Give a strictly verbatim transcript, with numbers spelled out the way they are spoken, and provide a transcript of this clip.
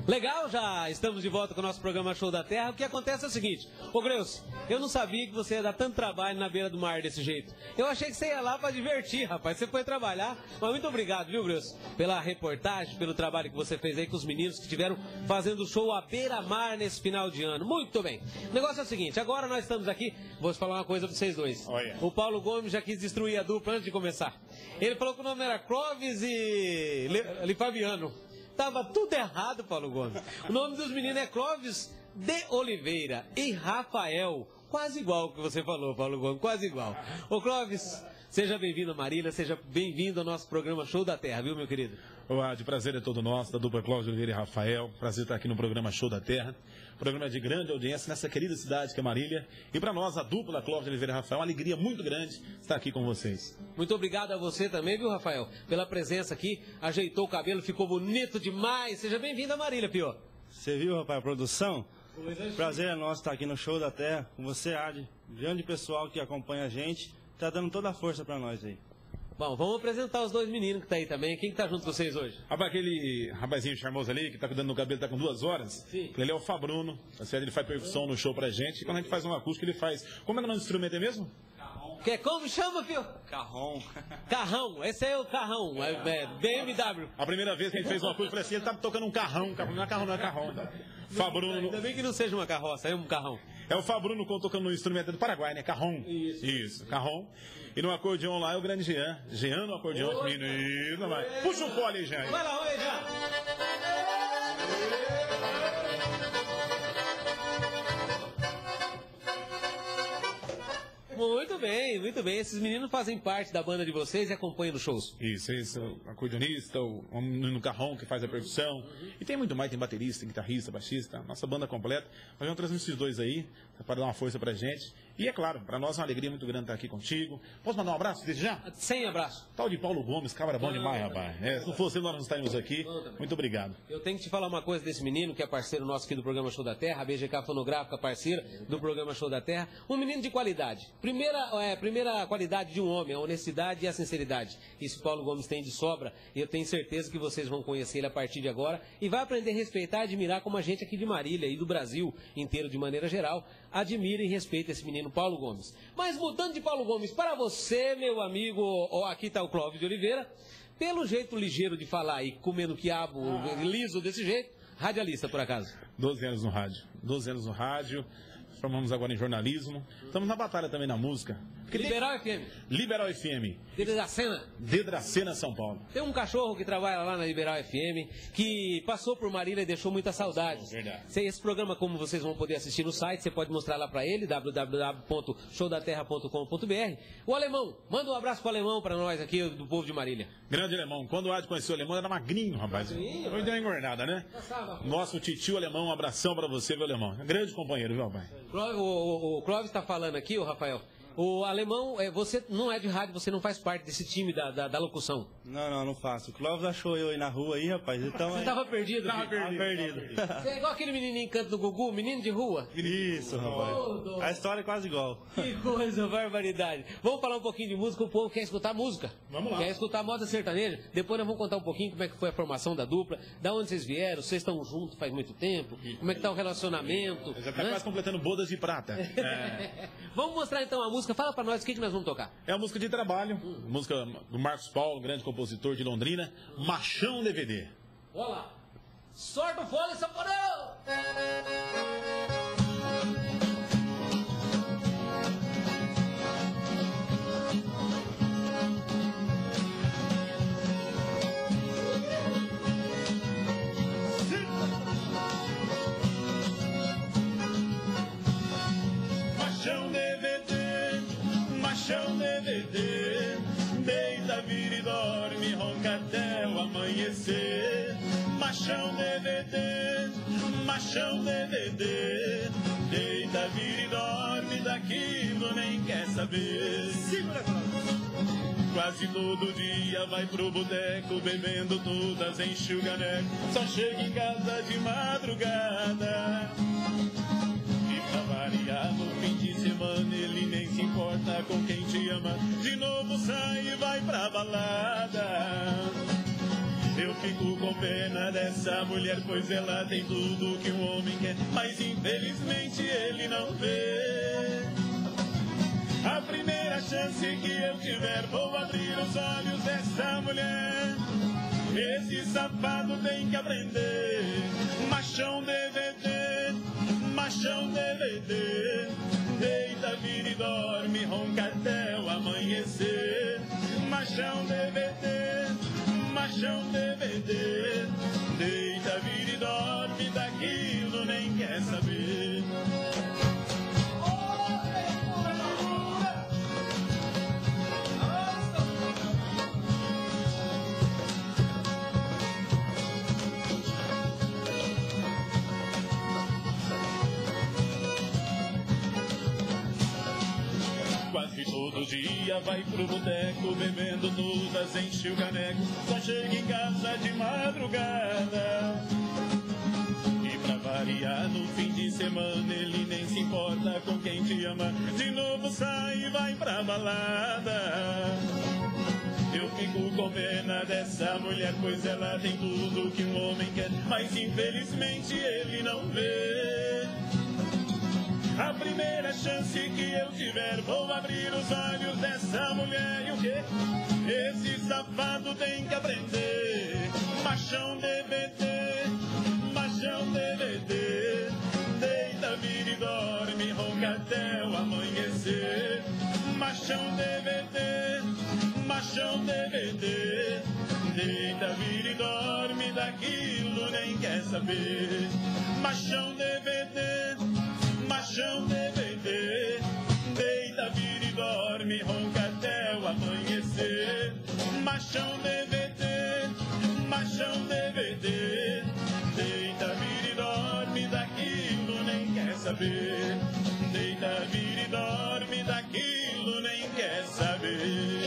Legal, já estamos de volta com o nosso programa Show da Terra. O que acontece é o seguinte, ô Greus, eu não sabia que você ia dar tanto trabalho na beira do mar desse jeito. Eu achei que você ia lá pra divertir, rapaz. Você foi trabalhar, mas muito obrigado, viu, Greus? Pela reportagem, pelo trabalho que você fez aí com os meninos que estiveram fazendo show à beira-mar nesse final de ano. Muito bem. O negócio é o seguinte, agora nós estamos aqui, vou falar uma coisa pra vocês dois. Olha. O Paulo Gomes já quis destruir a dupla antes de começar. Ele falou que o nome era Clóvis e Le... Le Fabiano. Tava tudo errado, Paulo Gomes. O nome dos meninos é Clóvis de Oliveira e Rafael. Quase igual o que você falou, Paulo Gomes, quase igual. Ô Clóvis, seja bem-vindo a Marília, seja bem-vindo ao nosso programa Show da Terra, viu, meu querido? Olá, de prazer é todo nosso, da dupla Clóvis de Oliveira e Rafael. Prazer estar aqui no programa Show da Terra. Programa de grande audiência nessa querida cidade que é Marília. E para nós, a dupla Clóvis de Oliveira e Rafael, uma alegria muito grande estar aqui com vocês. Muito obrigado a você também, viu, Rafael? Pela presença aqui, ajeitou o cabelo, ficou bonito demais. Seja bem-vindo a Marília, Pio. Você viu, rapaz, a produção? Prazer é nosso estar aqui no Show da Terra, com você, Adi, grande pessoal que acompanha a gente, tá dando toda a força pra nós aí. Bom, vamos apresentar os dois meninos que tá aí também. Quem que tá junto com vocês hoje? Rapaz, aquele rapazinho charmoso ali, que tá cuidando do cabelo, tá com duas horas. Sim. Ele é o Fabruno, tá certo? Ele faz percussão no show pra gente, e quando a gente faz um acústico, ele faz... Como é que é o nome do instrumento é mesmo? Que, como chama, filho? Carrão. Carrão, esse é o carrão, é, é B M W. A primeira vez que a gente fez uma coisa, eu falei assim, ele tá tocando um carrão, carrão não é carrão, não é carrão. Fabruno... Ainda bem que não seja uma carroça, é um carrão. É o Fabruno tocando no instrumento do Paraguai, né? Carrão. Isso. Isso, carrão. E no acordeão lá é o grande Jean. Jean no acordeão. Oi, menino, vai. Puxa o fole aí, Jean. Vai lá, oi, Jean. Muito bem, muito bem. Esses meninos fazem parte da banda de vocês e acompanham os shows. Isso, isso. O acordeonista, o homem no carrão que faz a percussão. Uhum. E tem muito mais, tem baterista, guitarrista, baixista, nossa banda completa. Nós vamos trazer esses dois aí para dar uma força pra gente. E é claro, para nós é uma alegria muito grande estar aqui contigo. Posso mandar um abraço desde já? Sem abraço. Tal de Paulo Gomes, cabra bom demais, rapaz. É, se não fosse ele, nós não estaríamos aqui. Muito obrigado. Eu tenho que te falar uma coisa desse menino, que é parceiro nosso aqui do programa Show da Terra, a B G K Fonográfica, parceira do programa Show da Terra. Um menino de qualidade. Primeira, é, primeira qualidade de um homem, a honestidade e a sinceridade. Isso Paulo Gomes tem de sobra, e eu tenho certeza que vocês vão conhecer ele a partir de agora e vai aprender a respeitar e admirar como a gente aqui de Marília e do Brasil inteiro de maneira geral admira e respeita esse menino Paulo Gomes. Mas mudando de Paulo Gomes para você, meu amigo, ó, aqui está o Clóvis de Oliveira, pelo jeito ligeiro de falar e comendo quiabo ah. liso desse jeito, radialista por acaso. doze anos no rádio, doze anos no rádio. Formamos agora em jornalismo. Estamos na batalha também na música. Liberal F M. Liberal F M. De Dracena. De Dracena, São Paulo. Tem um cachorro que trabalha lá na Liberal F M, que passou por Marília e deixou muita saudade. Verdade. Esse programa, como vocês vão poder assistir no site, você pode mostrar lá pra ele, w w w ponto show da terra ponto com ponto b r. O Alemão, manda um abraço pro Alemão pra nós aqui, do povo de Marília. Grande Alemão. Quando o Adi conheceu o Alemão, era magrinho, rapaz. Magrinho? Hoje deu uma engordada, né? Passava. Nosso titio Alemão, um abração pra você, meu Alemão. Grande companheiro, viu, rapaz? O, o, o Clóvis está falando aqui, o Rafael. O Alemão, é, você não é de rádio, você não faz parte desse time da, da, da locução. Não, não, não faço. O Clóvis achou eu aí na rua aí, rapaz. Então, você estava perdido? Tava perdido. perdido. Você é igual aquele menininho que canta do Gugu, menino de rua? Isso, rapaz. Oh, a história é quase igual. Que coisa, barbaridade. Vamos falar um pouquinho de música, o povo quer escutar música. Vamos lá. Quer escutar moda sertaneja. Depois nós vamos contar um pouquinho como é que foi a formação da dupla, da onde vocês vieram, vocês estão juntos faz muito tempo, como é que tá o relacionamento. Já tá né? quase completando bodas de prata. É. Vamos mostrar então a música. Fala pra nós o que, que nós vamos tocar. É a música de trabalho, hum. música do Marcos Paulo, grande compositor de Londrina, Machão D V D. Olha lá. Sorte o fole, saporão! Machão D V D, Machão D V D, deita, vira e dorme, ronca até o amanhecer. Machão D V D, Machão D V D, deita, vira e dorme, daquilo nem quer saber. Segura, quase todo dia vai pro boteco, bebendo todas, enche o caneco, só chega em casa de madrugada. E pra variar no fim de semana ele nem se importa com quem te ama, de novo sai e vai pra balada. Eu fico com pena dessa mulher, pois ela tem tudo que um homem quer, mas infelizmente ele não vê. A primeira chance que eu tiver, vou abrir os olhos dessa mulher. Esse safado tem que aprender. Machão D V D, machão D V D. Deita, vira e dorme, ronca até o amanhecer. Machão D V D, machão D V D. Deita, vira e dorme, daquilo nem quer saber. Quase todo dia vai pro boteco, bebendo todas, enche o caneco, só chega em casa de madrugada. E pra variar, no fim de semana ele nem se importa com quem te ama, de novo sai e vai pra balada. Eu fico com pena dessa mulher, pois ela tem tudo que um homem quer, mas infelizmente ele não vê. A primeira chance que eu tiver, vou abrir os olhos dessa mulher. E o quê? Esse safado tem que aprender. Machão D V D, machão D V D. Deita, vira e dorme, ronca até o amanhecer. Machão D V D, machão D V D. Deita, vira e dorme, daquilo nem quer saber. Machão D V D, machão D V D, deita, vira e dorme, ronca até o amanhecer. Machão D V D, machão D V D, deita, vira e dorme, daquilo nem quer saber. Deita, vira e dorme, daquilo nem quer saber.